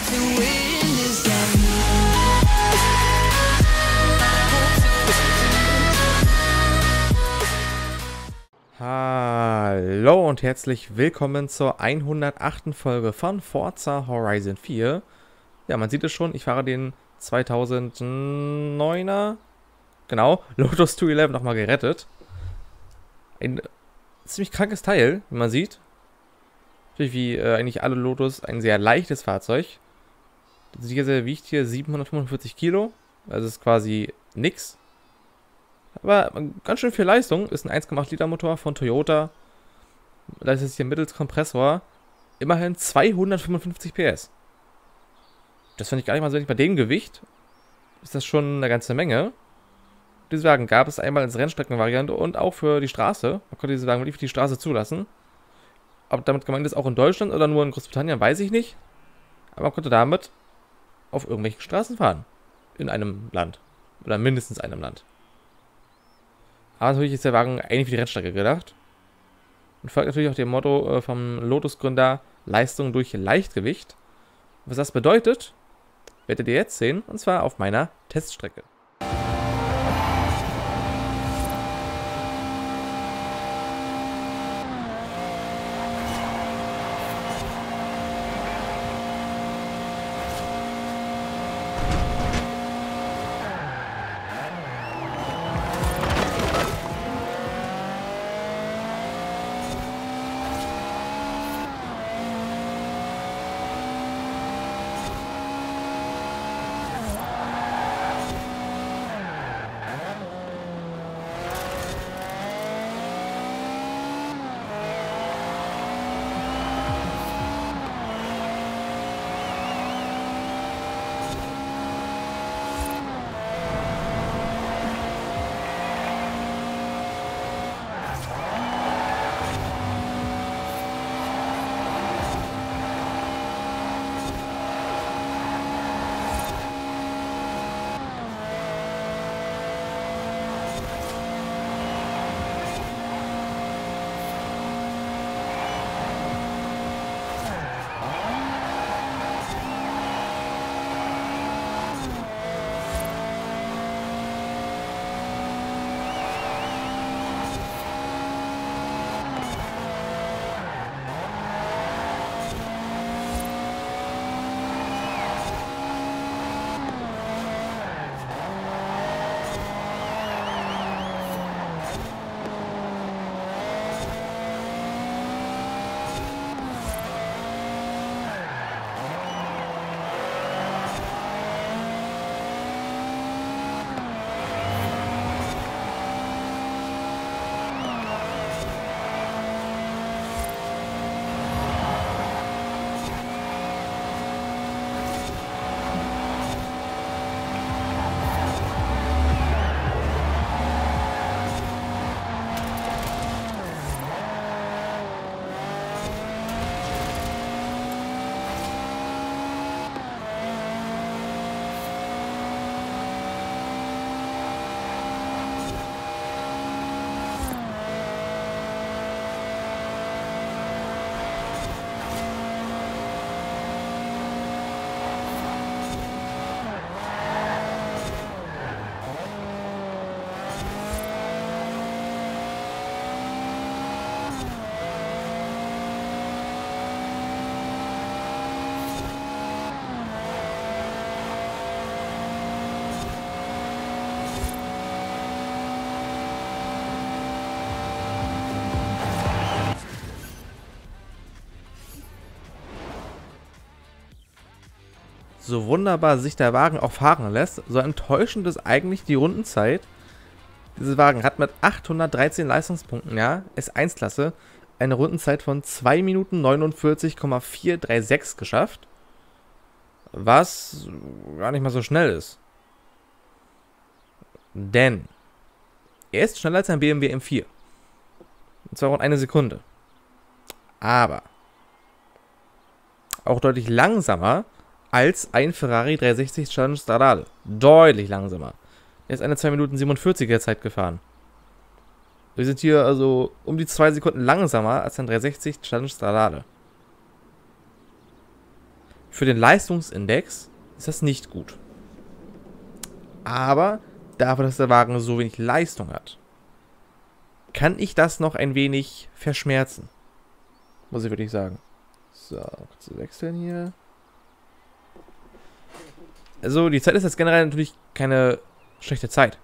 the wind is down. Hallo und herzlich willkommen zur 108. Folge von Forza Horizon 4. Ja, man sieht es schon, ich fahre den 2009er, genau, Lotus 211 nochmal gerettet. Ein ziemlich krankes Teil, wie man sieht. Natürlich wie eigentlich alle Lotus ein sehr leichtes Fahrzeug. Diese wiegt hier 745 Kilo, also ist quasi nix. Aber ganz schön viel Leistung, ist ein 1,8 Liter Motor von Toyota. Das ist hier mittels Kompressor immerhin 255 PS. Das finde ich gar nicht mal so wenig. Bei dem Gewicht ist das schon eine ganze Menge. Diese Wagen gab es einmal als Rennstreckenvariante und auch für die Straße. Man konnte diese Wagen wirklich für die Straße zulassen. Ob damit gemeint ist auch in Deutschland oder nur in Großbritannien, weiß ich nicht. Aber man konnte damit auf irgendwelchen Straßen fahren. In einem Land. Oder mindestens einem Land. Aber natürlich ist der Wagen eigentlich für die Rennstrecke gedacht. Und folgt natürlich auch dem Motto vom Lotus-Gründer Leistung durch Leichtgewicht. Was das bedeutet, werdet ihr jetzt sehen. Und zwar auf meiner Teststrecke. So wunderbar sich der Wagen auch fahren lässt, so enttäuschend ist eigentlich die Rundenzeit. Dieser Wagen hat mit 813 Leistungspunkten, ja, S1-Klasse, eine Rundenzeit von 2 Minuten 49,436 geschafft. Was gar nicht mal so schnell ist. Denn er ist schneller als ein BMW M4. Und zwar rund eine Sekunde. Aber auch deutlich langsamer als ein Ferrari 360 Challenge Stradale. Deutlich langsamer. Er ist eine 2 Minuten 47er Zeit gefahren. Wir sind hier also um die 2 Sekunden langsamer als ein 360 Challenge Stradale. Für den Leistungsindex ist das nicht gut. Aber dafür, dass der Wagen so wenig Leistung hat, kann ich das noch ein wenig verschmerzen. Muss ich wirklich sagen. So, kurz wechseln hier. Also, die Zeit ist jetzt generell natürlich keine schlechte Zeit.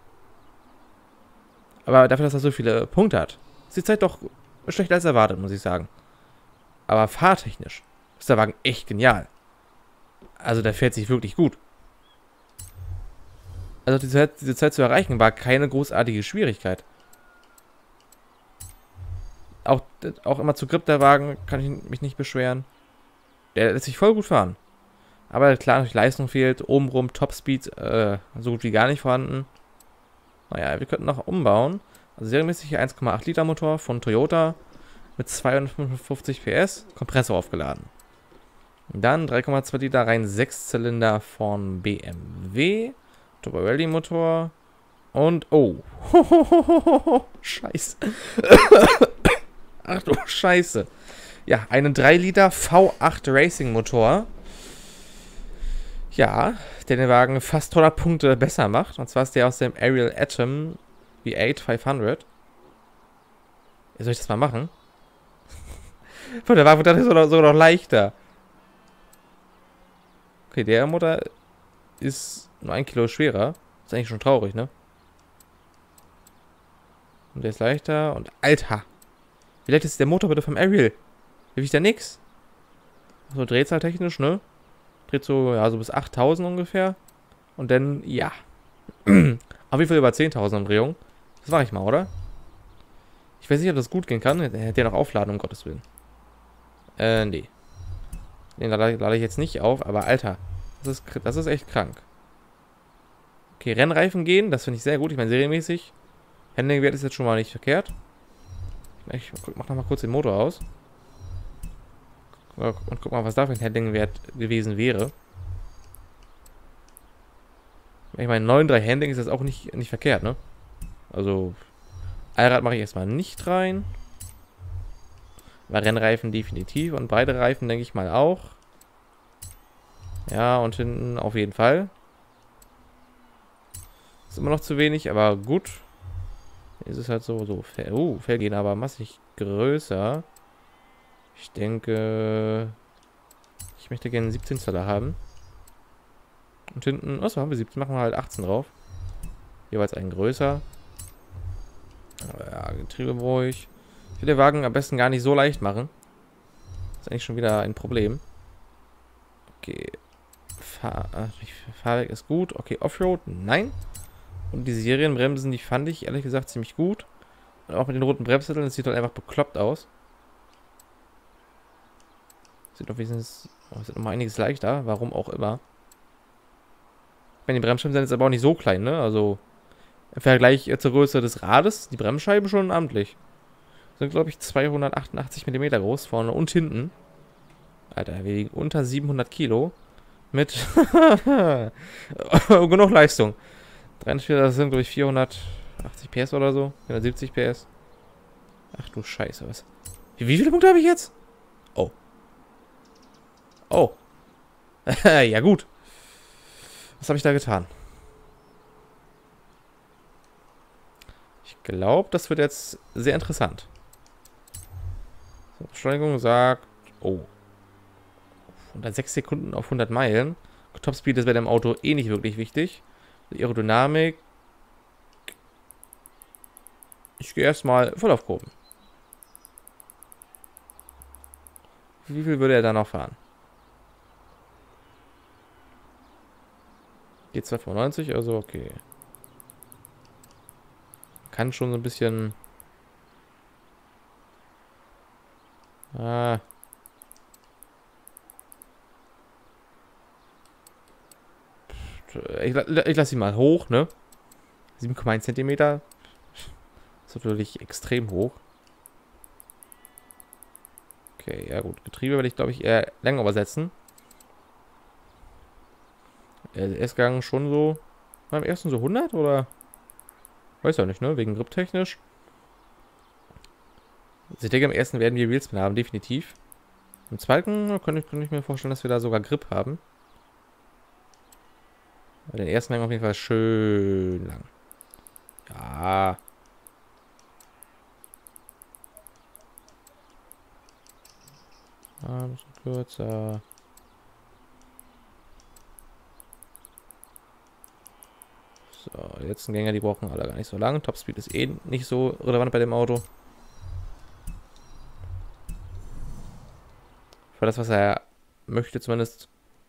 Aber dafür, dass er so viele Punkte hat, ist die Zeit doch schlechter als erwartet, muss ich sagen. Aber fahrtechnisch ist der Wagen echt genial. Also, der fährt sich wirklich gut. Also, diese Zeit zu erreichen, war keine großartige Schwierigkeit. Auch immer zu Grip der Wagen, kann ich mich nicht beschweren. Der lässt sich voll gut fahren. Aber klar, natürlich Leistung fehlt. Obenrum Topspeed so gut wie gar nicht vorhanden. Naja, wir könnten noch umbauen. Also serienmäßig 1,8 Liter Motor von Toyota mit 255 PS, Kompressor aufgeladen. Dann 3,2 Liter rein 6 Zylinder von BMW, Turbo Rally Motor und oh, Scheiße. Ach du Scheiße. Ja, einen 3 Liter V8 Racing Motor. Ja, der den Wagen fast 100 Punkte besser macht. Und zwar ist der aus dem Ariel Atom V8 500. Soll ich das mal machen? Der Wagen wird sogar noch leichter. Okay, der Motor ist nur 1 Kilo schwerer. Ist eigentlich schon traurig, ne? Und der ist leichter. Und Alter! Wie leicht ist der Motor bitte vom Ariel? Wie wiegt der nix? So drehzahltechnisch, ne? Dreht so, ja, so bis 8000 ungefähr. Und dann, ja. Auf jeden Fall über 10.000 Umdrehungen. Das mache ich mal, oder? Ich weiß nicht, ob das gut gehen kann. Der hätte ja noch aufladen, um Gottes Willen. Nee. Den lade ich jetzt nicht auf, aber Alter. Das ist echt krank. Okay, Rennreifen gehen, das finde ich sehr gut. Ich meine, serienmäßig. Handlingwert ist jetzt schon mal nicht verkehrt. Ich mach noch mal kurz den Motor aus. Und guck mal, was da für ein Handlingwert gewesen wäre. Ich meine, 9,3 Handling ist jetzt auch nicht verkehrt, ne? Also, Allrad mache ich erstmal nicht rein. Bei Rennreifen definitiv. Und beide Reifen denke ich mal auch. Ja, und hinten auf jeden Fall. Ist immer noch zu wenig, aber gut. Ist es halt so. Felgen aber massig größer. Ich denke, ich möchte gerne 17 Zoller haben. Und hinten, achso, haben wir 17, machen wir halt 18 drauf. Jeweils einen größer. Ja, Getriebe ruhig. Ich will den Wagen am besten gar nicht so leicht machen. Ist eigentlich schon wieder ein Problem. Okay. Fahrwerk ist gut. Okay, Offroad, nein. Und die Serienbremsen, die fand ich ehrlich gesagt ziemlich gut. Und auch mit den roten Bremssätteln, das sieht halt einfach bekloppt aus. Sieht doch wenigstens noch mal einiges leichter, warum auch immer. Ich meine, die Bremsscheiben sind jetzt aber auch nicht so klein, ne? Also im Vergleich zur Größe des Rades, die Bremsscheiben schon amtlich. Sind, glaube ich, 288 mm groß, vorne und hinten. Alter, wir wiegen unter 700 Kilo. Mit genug Leistung. 43, das sind, glaube ich, 480 PS oder so. 470 PS. Ach du Scheiße, was? Wie viele Punkte habe ich jetzt? Oh. Oh. Ja, gut. Was habe ich da getan? Ich glaube, das wird jetzt sehr interessant. So, Beschleunigung sagt... Oh. 106 Sekunden auf 100 Meilen. Topspeed ist bei dem Auto eh nicht wirklich wichtig. Die Aerodynamik. Ich gehe erstmal voll auf Kurven. Wie viel würde er da noch fahren? Geht 295, also okay. Kann schon so ein bisschen... Ich lasse ihn mal hoch, ne? 7,1 Zentimeter. Das ist natürlich extrem hoch. Okay, ja gut. Getriebe werde ich, glaube ich, eher länger übersetzen. LS-Gang schon so... Beim ersten so 100, oder? Weiß ja nicht, ne? Wegen griptechnisch. Also ich denke, im ersten werden wir Wheelspin haben, definitiv. Im zweiten könnte ich mir vorstellen, dass wir da sogar Grip haben. Den ersten Gang auf jeden Fall schön lang. Ja. Ein bisschen kürzer. So, jetzt ein Gänger, die brauchen alle gar nicht so lang. Topspeed ist eh nicht so relevant bei dem Auto. Für das, was er möchte zumindest.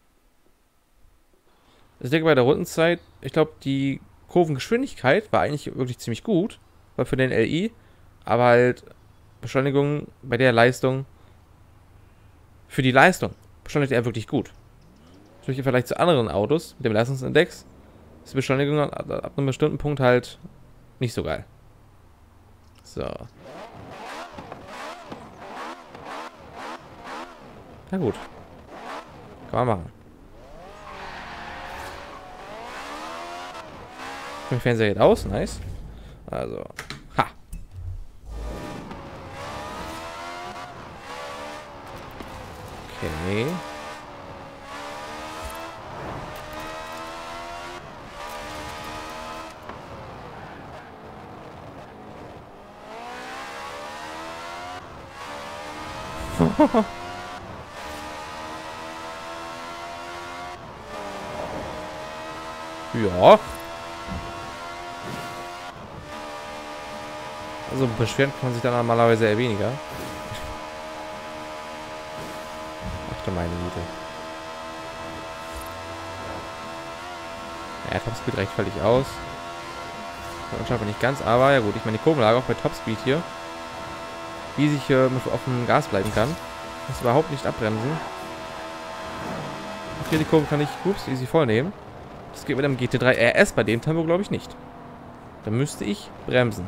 Ich denke bei der Rundenzeit, ich glaube die Kurvengeschwindigkeit war eigentlich wirklich ziemlich gut. War für den LI. Aber halt Beschleunigung bei der Leistung. Für die Leistung beschleunigt er wirklich gut. Natürlich im Vergleich zu anderen Autos mit dem Leistungsindex ist die Beschleunigung ab einem bestimmten Punkt halt nicht so geil. So. Na gut. Kann man machen. Der Fernseher geht aus, nice. Also. Ha. Okay. Ja. Also beschweren kann man sich dann normalerweise eher weniger. Ach du meine Güte. Ja, Topspeed reicht völlig aus. Anscheinend nicht ganz, aber ja gut, ich meine die Kurvenlage auch bei Topspeed hier. Wie sich auf dem Gas bleiben kann. Muss überhaupt nicht abbremsen. Okay, die Kurve kann ich easy vollnehmen. Das geht mit dem GT3 RS bei dem Tempo glaube ich nicht. Da müsste ich bremsen.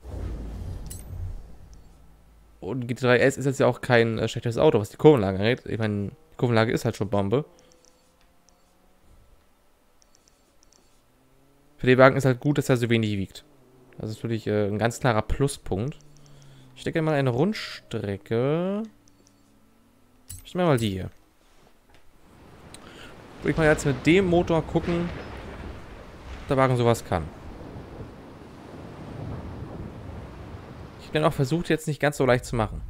Und GT3 RS ist jetzt ja auch kein schlechtes Auto, was die Kurvenlage angeht. Ich meine, die Kurvenlage ist halt schon Bombe. Für den Wagen ist halt gut, dass er so wenig wiegt. Das ist natürlich ein ganz klarer Pluspunkt. Ich stecke mal eine Rundstrecke. Ich nehme mal die hier. Würde ich mal jetzt mit dem Motor gucken, ob der Wagen sowas kann. Ich bin auch versucht, jetzt nicht ganz so leicht zu machen.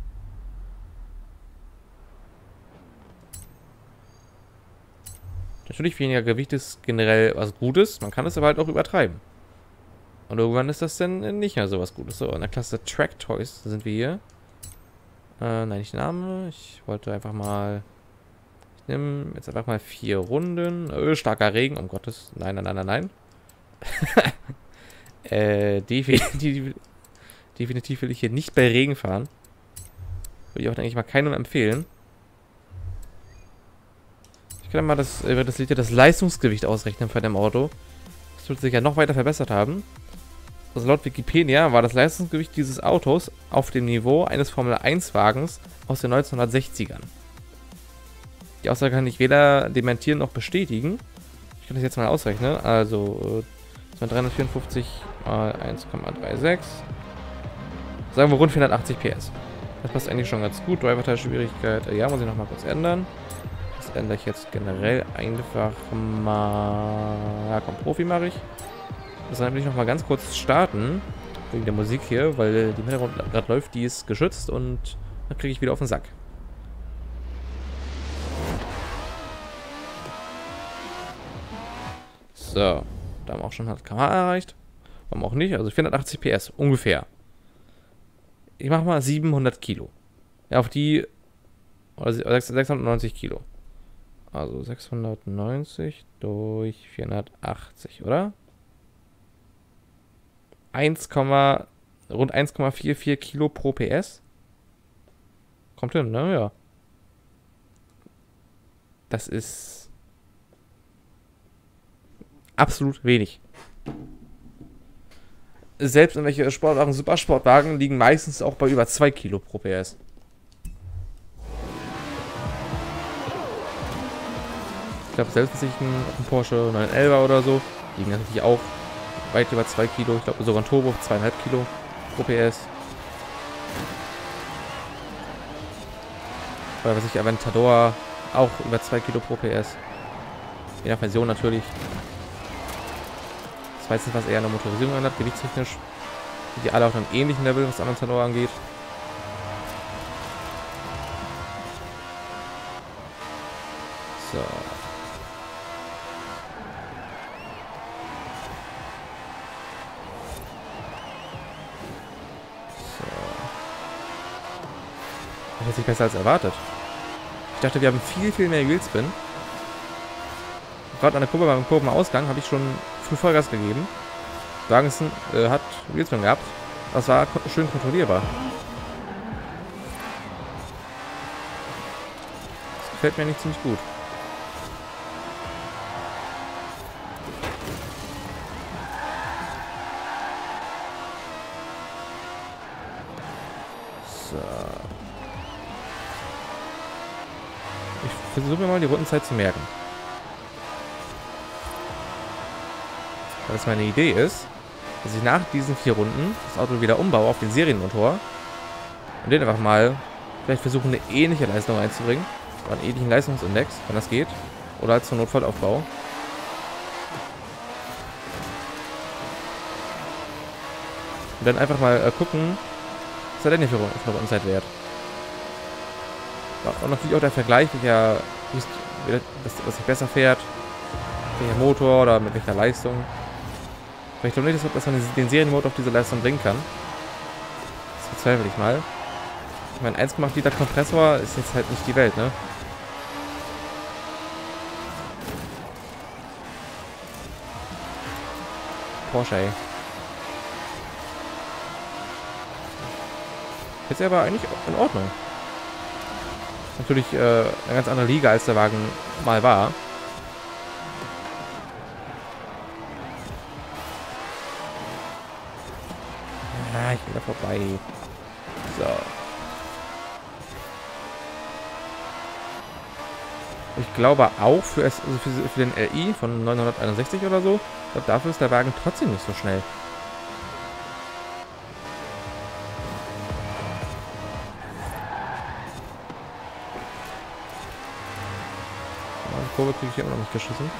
Natürlich weniger Gewicht ist generell was Gutes. Man kann es aber halt auch übertreiben. Und irgendwann ist das dann nicht mehr so was Gutes. So, in der Klasse Track Toys sind wir hier. Nein, nicht Name. Ich wollte einfach mal... Ich nehme jetzt einfach mal 4 Runden. Starker Regen, um Gottes... Nein, nein, nein, nein, nein. Definitiv will ich hier nicht bei Regen fahren. Würde ich auch, denke ich mal, keinem empfehlen. Ich kann mal das Lied ja das Leistungsgewicht ausrechnen von dem Auto. Das wird sich ja noch weiter verbessert haben. Also laut Wikipedia war das Leistungsgewicht dieses Autos auf dem Niveau eines Formel-1-Wagens aus den 1960ern. Die Aussage kann ich weder dementieren noch bestätigen. Ich kann das jetzt mal ausrechnen. Also 354 mal 1,36. Sagen wir rund 480 PS. Das passt eigentlich schon ganz gut. Driver-Teil-Schwierigkeit. Ja, muss ich noch mal kurz ändern. Das ändere ich jetzt generell einfach mal. Ja, komm, Profi mache ich. Das will ich noch mal ganz kurz starten. Wegen der Musik hier, weil die im Hintergrund gerade läuft, die ist geschützt und dann kriege ich wieder auf den Sack. So, da haben wir auch schon 100 km/h erreicht. Warum auch nicht? Also 480 PS ungefähr. Ich mache mal 700 Kilo. Ja, auf die. Oder 690 Kilo. Also 690 durch 480, oder? Rund 1,44 Kilo pro PS. Kommt hin, ne? Ja. Das ist absolut wenig. Selbst irgendwelche Sportwagen, Supersportwagen liegen meistens auch bei über 2 Kilo pro PS. Ich glaube, selbst sich ein Porsche 911 oder so, liegen natürlich auch weit über 2 Kilo. Ich glaube, sogar ein Turbo 2,5 Kilo pro PS. Oder was ich, Aventador, auch über 2 Kilo pro PS. Je nach Version natürlich. Das weiß nicht, was eher eine Motorisierung ändert, gewichtstechnisch. Sind die alle auf einem ähnlichen Level, was Aventador angeht. So. Das ist nicht besser als erwartet. Ich dachte, wir haben viel, viel mehr Wheelspin. Gerade an der Kurve, beim Kurvenausgang, habe ich schon früh Vollgas gegeben. Wagensen hat Wheelspin gehabt. Das war schön kontrollierbar. Das gefällt mir nicht ziemlich gut. So. Ich versuche mir mal die Rundenzeit zu merken. Was meine Idee ist, dass ich nach diesen 4 Runden das Auto wieder umbaue auf den Serienmotor und den einfach mal vielleicht versuchen, eine ähnliche Leistung reinzubringen, oder einen ähnlichen Leistungsindex, wenn das geht, oder als zur Notfallaufbau. Und dann einfach mal gucken, was er denn hier für eine Rundenzeit wert. Ja, und natürlich auch der Vergleich, was sich besser fährt, welcher Motor oder mit welcher Leistung. Aber ich glaube nicht, dass man den Serienmotor auf diese Leistung bringen kann. Das bezweifle ich mal. Ich meine, 1,8 Liter Kompressor ist jetzt halt nicht die Welt, ne? Porsche, ey. Ist aber eigentlich in Ordnung. Natürlich eine ganz andere Liga, als der Wagen mal war. Ah, ich bin da vorbei. So. Ich glaube auch für den RI von 961 oder so, ich glaube, dafür ist der Wagen trotzdem nicht so schnell. Die Kurve kriege ich immer noch nicht geschissen.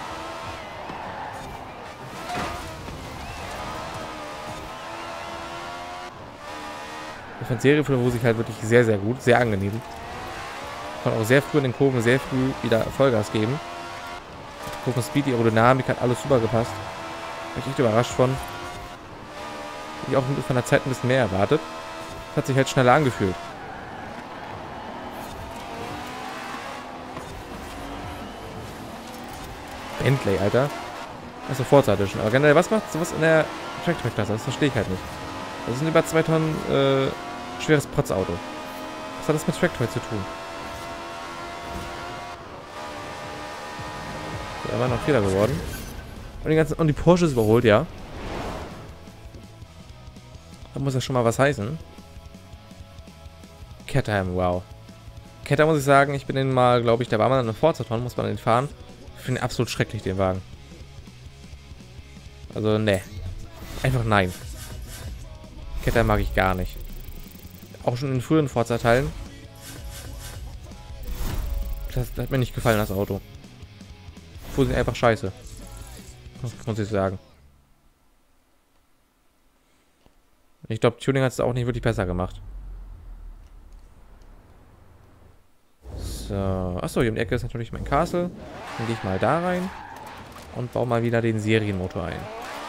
Ich fand Serie für Musik halt wirklich sehr, sehr gut, sehr angenehm. Kann auch sehr früh in den Kurven sehr früh wieder Vollgas geben. Kurvenspeed, die Aerodynamik hat alles super gepasst. Bin ich echt überrascht von. Ich auch von der Zeit ein bisschen mehr erwartet. Hat sich halt schneller angefühlt. Bentley, Alter. Achso, Forza Edition. Aber generell, was macht sowas in der Track-Klasse? Das verstehe ich halt nicht. Das ist ein über 2 Tonnen schweres Protzauto. Was hat das mit Tracktoy zu tun? Da war noch Fehler geworden. Und die Porsche ist überholt, ja. Da muss ja schon mal was heißen. Caterham, wow. Caterham, muss ich sagen, ich bin den mal, glaube ich, da war mal eine Forza-Ton, muss man den fahren. Ich finde ihn absolut schrecklich, den Wagen. Also, ne. Einfach nein. Caterham mag ich gar nicht. Auch schon in den früheren Forza-Teilen. Das hat mir nicht gefallen, das Auto. Fuhr sind einfach scheiße. Muss ich sagen. Ich glaube, Tuning hat es auch nicht wirklich besser gemacht. So. Achso, hier um die Ecke ist natürlich mein Castle. Dann gehe ich mal da rein. Und baue mal wieder den Serienmotor ein.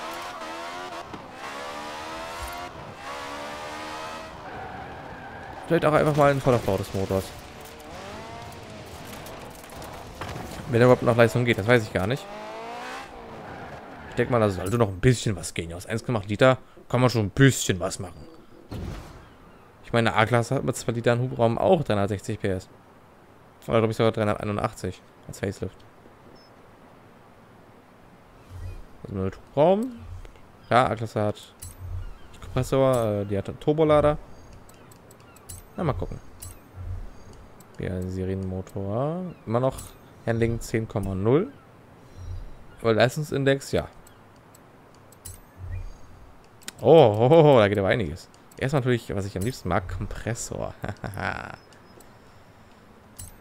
Vielleicht auch einfach mal einen Vollaufbau des Motors. Wenn er überhaupt noch Leistung geht, das weiß ich gar nicht. Ich denke mal, da sollte noch ein bisschen was gehen. Aus 1,8 Liter kann man schon ein bisschen was machen. Ich meine, A-Klasse hat mit 2 Litern Hubraum auch 360 PS. Oder glaube ich sogar 381 als Facelift. Also mit Hubraum. Ja, A-Klasse hat Kompressor, die hat einen Turbolader. Na, mal gucken. Ja, Serienmotor. Immer noch Handling 10,0. Aber Leistungsindex, ja. Oh, da geht aber einiges. Erstmal natürlich, was ich am liebsten mag, Kompressor.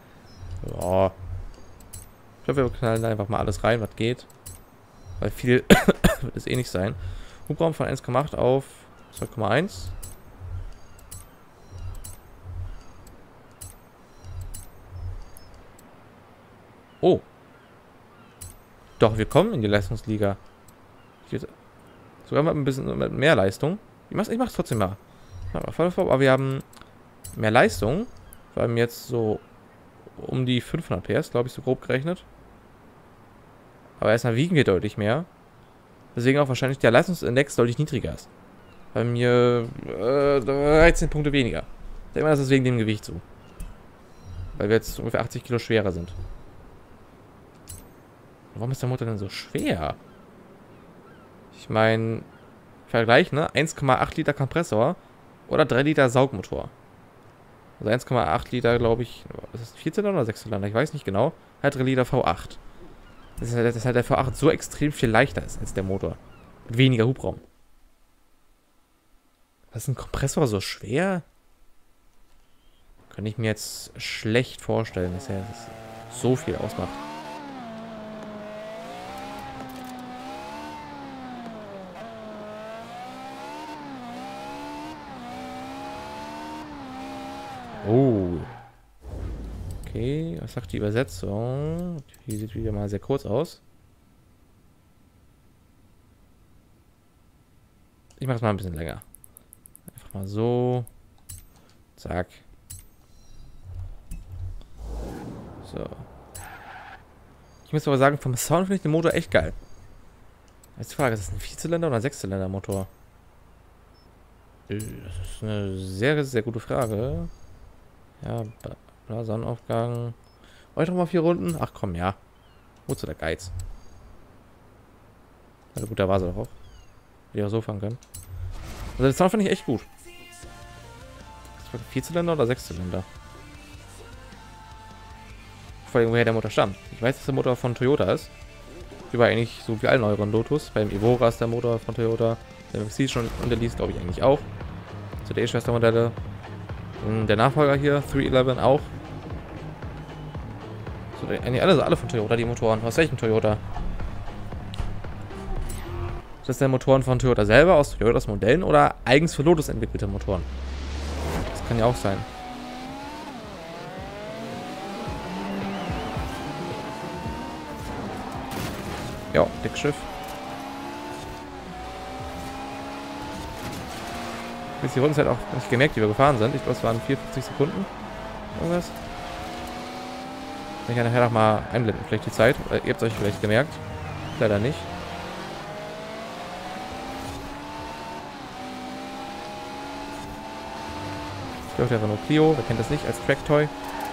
Ja. Ich glaube, wir knallen einfach mal alles rein, was geht. Weil viel wird es eh nicht sein. Hubraum von 1,8 auf 2,1. Oh. Doch, wir kommen in die Leistungsliga. Sogar mit ein bisschen mit mehr Leistung. Ich mach's trotzdem mal. Aber wir haben mehr Leistung. Wir haben jetzt so um die 500 PS, glaube ich, so grob gerechnet. Aber erstmal wiegen wir deutlich mehr. Deswegen auch wahrscheinlich der Leistungsindex deutlich niedriger ist. Bei mir 13 Punkte weniger. Ich denke mal, das ist wegen dem Gewicht so. Weil wir jetzt ungefähr 80 Kilo schwerer sind. Warum ist der Motor denn so schwer? Ich meine, Vergleich, ne? 1,8 Liter Kompressor oder 3 Liter Saugmotor. Also 1,8 Liter, glaube ich, ist das 4-Zylinder oder 6-Zylinder? Ich weiß nicht genau. Halt 3 Liter V8. Das ist halt der V8 so extrem viel leichter ist als der Motor. Mit weniger Hubraum. Was ist ein Kompressor so schwer? Kann ich mir jetzt schlecht vorstellen, dass er so viel ausmacht. Oh. Okay, was sagt die Übersetzung? Die sieht wieder mal sehr kurz aus. Ich mache es mal ein bisschen länger. Einfach mal so. Zack. So. Ich muss aber sagen, vom Sound finde ich den Motor echt geil. Jetzt die Frage, ist das ein 4-Zylinder oder ein 6-Zylinder Motor? Das ist eine sehr, sehr gute Frage. Ja, Sonnenaufgang. Heute noch mal 4 Runden? Ach komm, ja. Wozu der Geiz? Also gut, da war sie doch auch. Hätte ich auch so fahren können. Also den Sound finde ich echt gut. Ist das 4-Zylinder oder 6-Zylinder? Vor allem, woher der Motor stammt. Ich weiß, dass der Motor von Toyota ist. Über eigentlich so wie allen euren Lotus. Beim Evora ist der Motor von Toyota. Der MXC schon und der Lease, glaube ich, eigentlich auch. Zu der Schwestermodelle. Der Nachfolger hier, 311 auch. So, eigentlich alle von Toyota, die Motoren. Aus welchem Toyota? Ist das der Motoren von Toyota selber, aus Toyotas Modellen oder eigens für Lotus entwickelte Motoren? Das kann ja auch sein. Ja, Deckschiff. Jetzt die Rundenzeit auch nicht gemerkt, wie wir gefahren sind. Ich glaube, es waren 54 Sekunden. Irgendwas. Kann ich ja nachher noch mal einblenden, vielleicht die Zeit. Ihr habt es euch vielleicht gemerkt. Leider nicht. Ich glaube, der Renault Clio. Wer kennt das nicht als Tracktoy?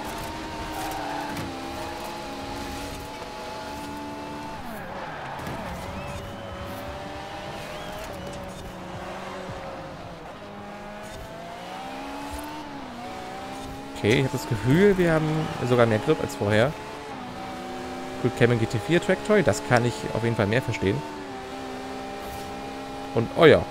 Okay, ich habe das Gefühl, wir haben sogar mehr Grip als vorher. Gut, Cayman GT4 Tracktoy, das kann ich auf jeden Fall mehr verstehen. Und, oh ja.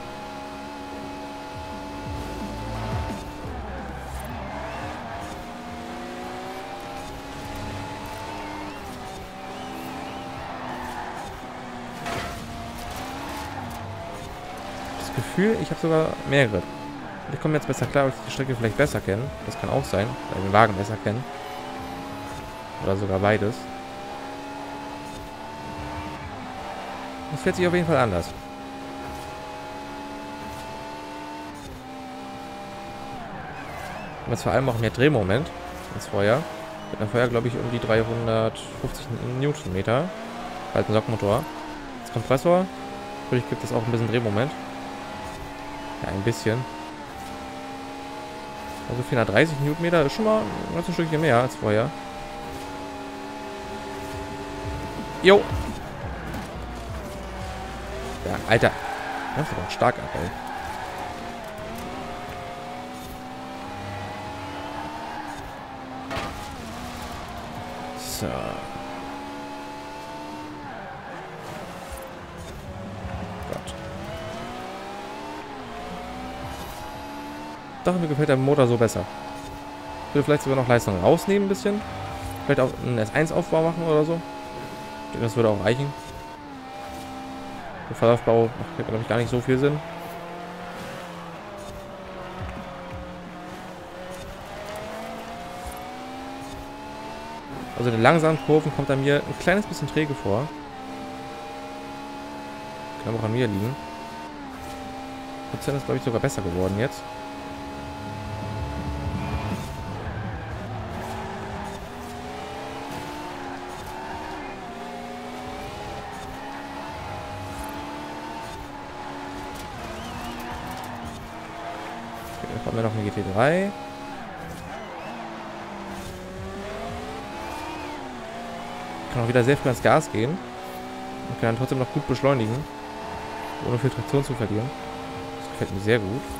Das Gefühl, ich habe sogar mehr Grip. Ich komme jetzt besser klar, weil ich die Strecke vielleicht besser kenne. Das kann auch sein, weil wir den Wagen besser kennen. Oder sogar beides. Das fährt sich auf jeden Fall anders. Und jetzt vor allem auch mehr Drehmoment als vorher. Mit einem Vorher, glaube ich, um die 350 Newtonmeter. Halt ein Sogmotor. Als Kompressor. Natürlich gibt es auch ein bisschen Drehmoment. Ja, ein bisschen. Also 430 Newtonmeter ist schon mal ein ganzes Stückchen mehr als vorher. Jo. Ja, Alter. Das ist aber stark ab, ey. So. Gott. Doch, mir gefällt der Motor so besser. Ich will vielleicht sogar noch Leistung rausnehmen ein bisschen. Vielleicht auch einen S1-Aufbau machen oder so. Ich denke, das würde auch reichen. Der Fahreraufbau macht, glaube ich, gar nicht so viel Sinn. Also in den langsamen Kurven kommt er mir ein kleines bisschen träge vor. Kann auch an mir liegen. Prozent ist, glaube ich, sogar besser geworden jetzt. Okay, dann kommt mir noch eine GT3. Kann auch wieder sehr früh ans Gas gehen. Und kann dann trotzdem noch gut beschleunigen. Ohne viel Traktion zu verlieren. Das gefällt mir sehr gut.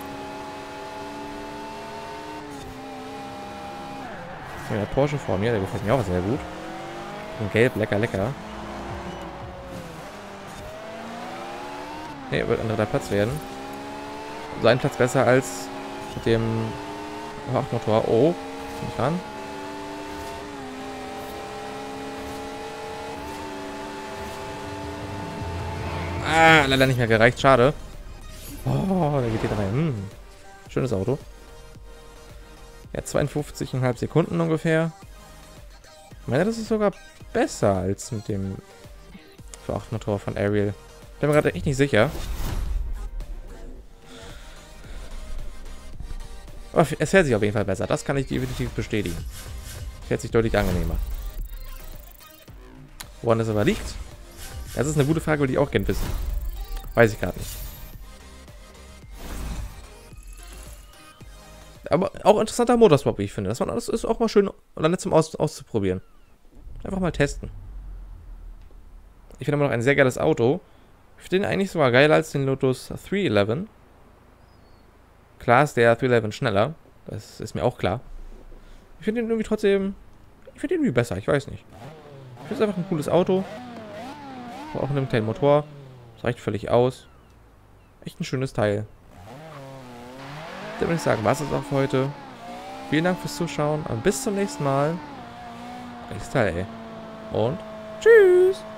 Ja, der Porsche vor mir, der gefällt mir auch sehr gut. In Gelb, lecker, lecker. Ne, wird ein dritter Platz werden. So ein Platz besser als mit dem V8-Motor. Oh, nicht ran. Ah, leider nicht mehr gereicht, schade. Oh, der GT3. Schönes Auto. Ja, 52,5 Sekunden ungefähr. Ich meine, das ist sogar besser als mit dem V8-Motor von Ariel. Ich bin mir gerade echt nicht sicher. Aber es fährt sich auf jeden Fall besser. Das kann ich definitiv bestätigen. Fährt sich deutlich angenehmer. Woran das aber liegt? Das ist eine gute Frage, würde ich auch gerne wissen. Weiß ich gerade nicht. Aber auch interessanter Motorswap, wie ich finde. Das ist auch mal schön oder nett zum auszuprobieren. Einfach mal testen. Ich finde aber noch ein sehr geiles Auto. Ich finde den eigentlich sogar geiler als den Lotus 311. Klar ist der 311 schneller. Das ist mir auch klar. Ich finde den irgendwie trotzdem... Ich finde den irgendwie besser, ich weiß nicht. Ich finde es einfach ein cooles Auto. Auch mit einem kleinen Motor. Das reicht völlig aus. Echt ein schönes Teil. Dann würde ich sagen, was ist auch für heute. Vielen Dank fürs Zuschauen und bis zum nächsten Mal. Nächstes Teil, ey. Und tschüss!